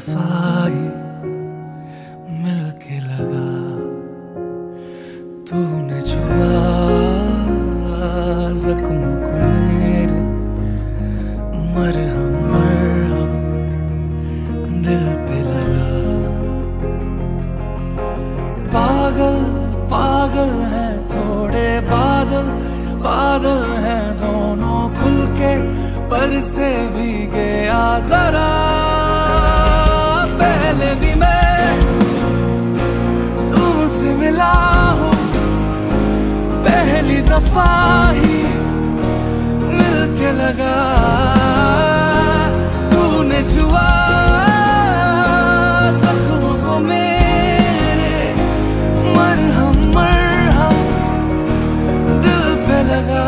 दफा ही मिलके लगा, तूने छुआ जख्म को मेरे, मरहम मरहम दिल पे लगा। पागल पागल हैं थोड़े बादल, बादल हैं दोनों खुल के, पर से भी गया जरा। पहले भी मैं तुमसे मिला हूँ, पहली दफा ही मिलके लगा, तूने छुआ जख्म को मेरे, मरहम मरहम दिल पे लगा।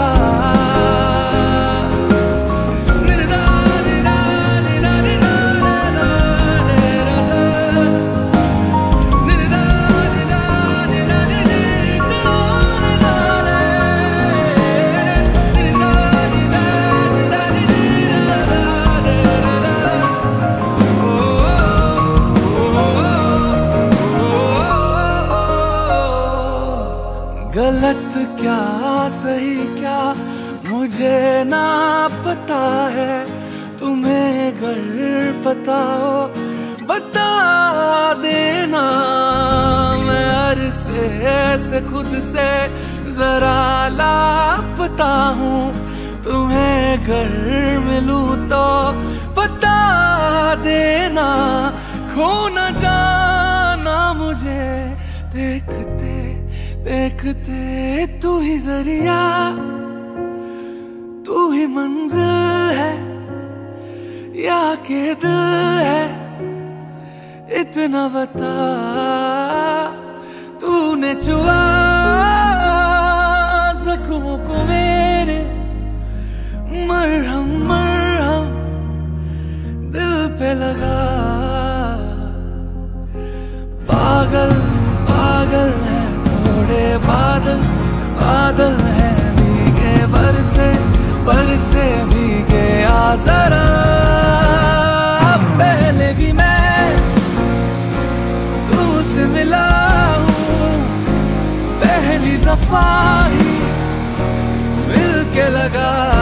गलत क्या सही क्या मुझे ना पता है, तुम्हें अगर पता हो बता देना। मैं अरसे से खुद से जरा लापता हूँ, तुम्हें अगर मिलूँ तो बता देना। खो न जाना मुझे देखते देखते, तू ही जरिया तू ही मंजिल है या के दिल है, इतना बता। तूने छुआ जख्मों को मेरे, मरहम मरहम दिल पे लगा। पागल पागल है थोड़े बादल, बादल हैं भीगे बरसे भीगे आ जरा। पहले भी मैं तुमसे मिला हूँ, पहली दफा ही मिलके लगा।